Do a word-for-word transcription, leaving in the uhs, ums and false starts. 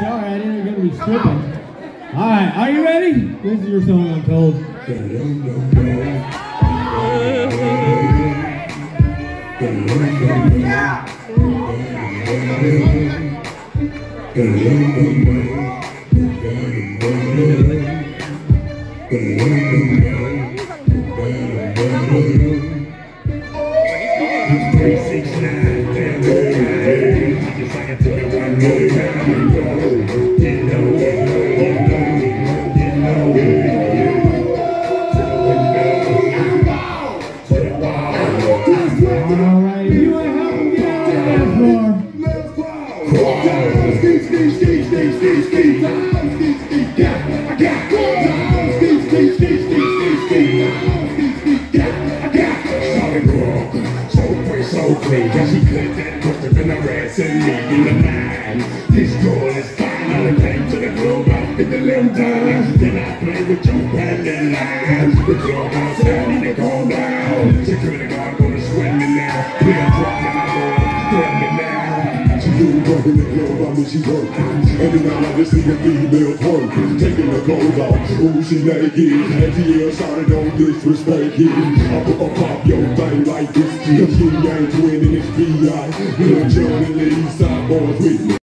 sorry, I didn't gonna be stripping. All right, are you ready? This is your song, I'm told. three six nine, damn good. Just like I told you one more time. You know, you know, you know, you know, you know. All right, if you want to help him get out of the dance floor. Let's go. Ski, ski, ski, ski, ski, ski, down, ski, ski, yeah, I got down, ski, ski, ski, ski, ski, ski, down, ski, ski, yeah, I got solid rock. So clean, cause she could that must have been a rest and me in the mind. This girl is fine, I came to the club out in the little time. Then I play with your branding lines. The club outside need to calm down. Security guard gonna sweat me now. We are dropping my girl, threat me now. She do work in the club, I mean she working. Every night I just see a female twerking. Taking her clothes off, ooh she naked. And she yell, sorry don't disrespect it. I put a pop your thing like this. Cause she ain't twin in this B I. Little Johnny, the East Side boys with me.